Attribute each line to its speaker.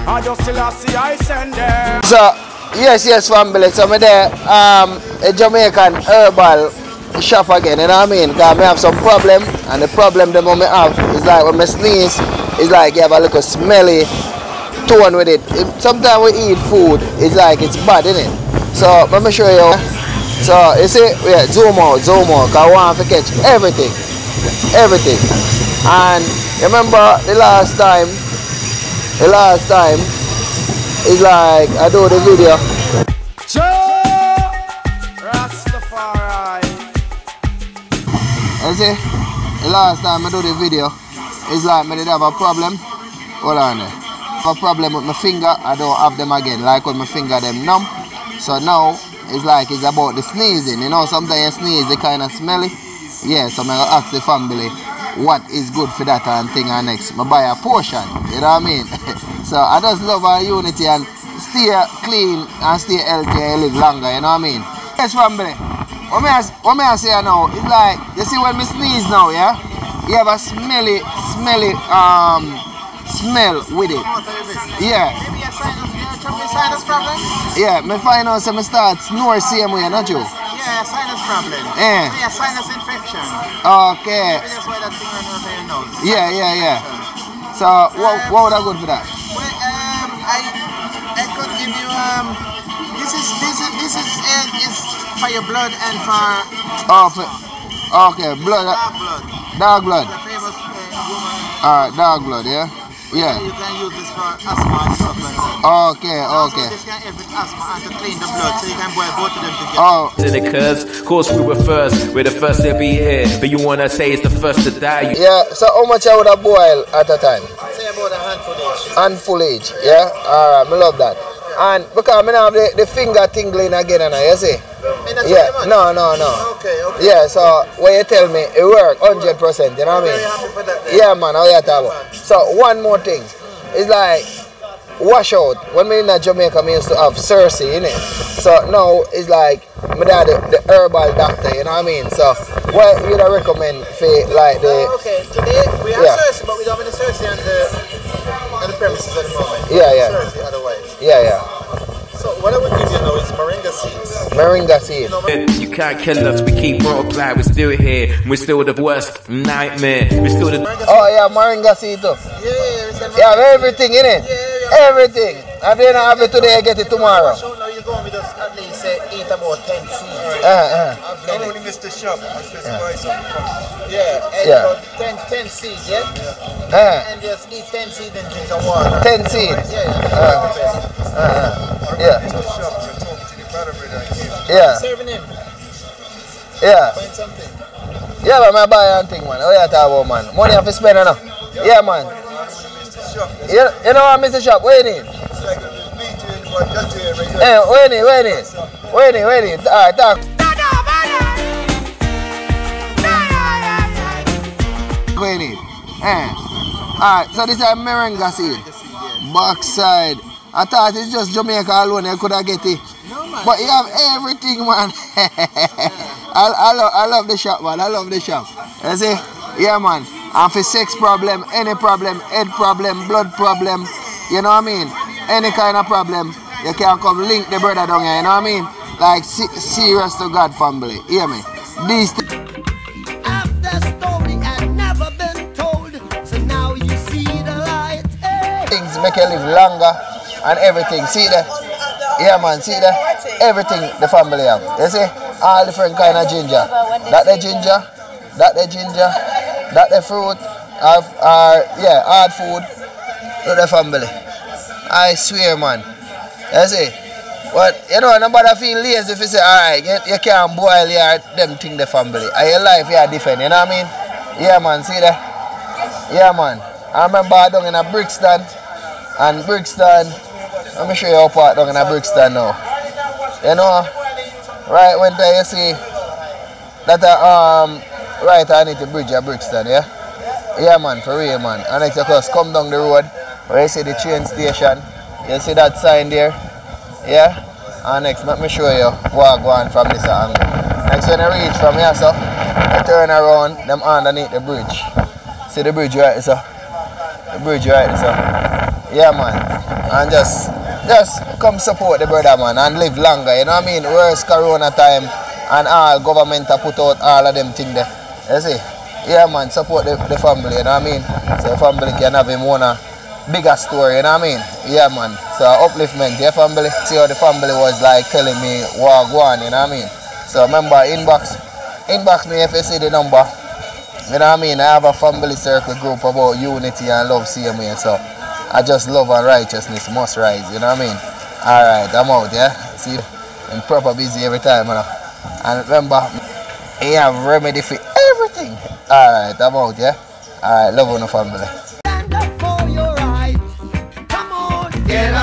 Speaker 1: I just still see I send them.
Speaker 2: So, yes, family. So, I'm there, a Jamaican Herbal shop again, you know what I mean? Because I have some problem, and the problem that I have is like when I sneeze, it's like you have a little smelly tone with it. Sometimes we eat food, it's like it's bad, isn't it? So, let me show you. So, you see, yeah, zoom out, because I want to catch everything. And remember the last time, it's like I do the video.
Speaker 1: Rastafari.
Speaker 2: You see, the last time I do the video, it's like I did have a problem. Hold on there. A problem with my finger, I don't have them again. Like with my finger them numb. So now it's like it's about the sneezing. You know, sometimes you sneeze, it kind of smelly. Yeah, so I'm gonna ask the family what is good for that and thing and next. I buy a potion, you know what I mean? So I just love our unity and stay clean and stay healthy and live longer, you know what I mean? Yes, family. What may I say now? It's like, you see when we sneeze now, yeah? You have a smelly smell with it. Yeah.
Speaker 3: Maybe a sinus problem?
Speaker 2: Yeah, me find out some start snore same way, not you?
Speaker 3: Yeah, sinus problem.
Speaker 2: Yeah.
Speaker 3: Yeah, sinus infection.
Speaker 2: Okay.
Speaker 3: Maybe that's why that thing runs over your nose.
Speaker 2: Yeah. So what would I good for that?
Speaker 3: Well, I could give you this is for your blood and for
Speaker 2: okay, blood.
Speaker 3: dog blood.
Speaker 2: Dog blood.
Speaker 3: The famous woman.
Speaker 2: Alright, dog blood, yeah? Yeah.
Speaker 3: You can use this for asthma and stuff like that.
Speaker 2: Okay.
Speaker 3: Also, this can help with asthma and to clean the blood, so you can boil both of them together.
Speaker 2: Oh.
Speaker 4: Cause, course we were first, we're the first to be here, but you wanna say it's the first to die.
Speaker 2: Yeah, so how much I would have boil at a time?
Speaker 3: I'd say about a handful each.
Speaker 2: Handful each, yeah? Alright, I love that. And because I have the finger tingling again, and you see? Yeah, no.
Speaker 3: Okay.
Speaker 2: Yeah, so when you tell me it works 100%, you know what I mean?
Speaker 3: Very happy for that.
Speaker 2: Yeah, man, how you talk about? So one more thing, it's like wash out. When we in Jamaica, we used to have Cersei in it. So now it's like my dad, the herbal doctor, you know what I mean? So what would I recommend for like the?
Speaker 3: Okay, today we have Cersei, but we don't have any Cersei on the premises at the moment.
Speaker 2: Yeah.
Speaker 3: Cersei otherwise.
Speaker 2: Yeah.
Speaker 3: So what I would give you now is moringa seeds.
Speaker 2: Moringa seeds.
Speaker 4: You can't kill us, we keep multiplying, we're still here, we're still the worst nightmare, we're still the...
Speaker 2: Oh yeah, moringa seed too. Yeah, everything in it. Everything. If you don't have it today, I get it tomorrow.
Speaker 3: So now you're going with us at least eat about 10 seeds.
Speaker 1: Don't only miss the shop, I specify something.
Speaker 3: About 10 seeds, yeah? And just eat 10 seeds and drink some water.
Speaker 2: 10 seeds? Yeah.
Speaker 3: Serving him.
Speaker 2: Yeah.
Speaker 3: Find something.
Speaker 2: Yeah, but I buy anything, man. Oh, yeah, talk about, man. Money I have to spend, enough. Yeah, man. You know what I miss the shop? Where you need? Hey, where you need? Alright, talk. Where you need? Alright, so this is a moringa seed. Backside. I thought it's just Jamaica alone, I could have get it.
Speaker 3: No, man.
Speaker 2: But you have everything, man. I love the shop, man. I love the shop. You see? Yeah, man. And for sex problem, any problem, head problem, blood problem, you know what I mean? Any kind of problem, you can come link the brother down here, you know what I mean? Like serious to God family. Hear me? These
Speaker 5: After story had never been told, so now you see the light.
Speaker 2: things make you live longer and everything. See that? Yeah, man, see that? Everything the family have. You see? All different kind of ginger. That the ginger, that the fruit, hard food to the family. I swear, man. You see? But you know, nobody feel lazy if you say, alright, you can't boil them thing the family. And your life you are different, you know what I mean? Yeah, man, see that? Yeah, man. I remember down in a Brixton, and Brixton, let me show you how part down in a Brixton now. You know, right when there you see that right underneath the bridge of Brixton, yeah? Yeah, man, for real, man. And next of course, come down the road where you see the train station. You see that sign there? Yeah? And next, let me show you what go on from this angle. Next, when you reach from here, so you turn around, them underneath the bridge. See the bridge right there, so? The bridge right there, so? Yeah, man. and just come support the brother, man, and live longer, you know what I mean? Worse Corona time, and all government have put out all of them things there. You see? Yeah, man, support the family, you know what I mean? So the family can have him one bigger story, you know what I mean? Yeah, man. So upliftment, yeah, family. See how the family was like telling me what go on, you know what I mean? So remember, inbox me if you see the number. You know what I mean? I have a family circle group about unity and love, same way. So I just love and righteousness must rise, you know what I mean? Alright, I'm out, yeah? See you. I'm proper busy every time, you know? And remember, you have remedy for everything. Alright, I'm out, yeah? Alright, love on the family.
Speaker 5: Stand up for your right. Come on, get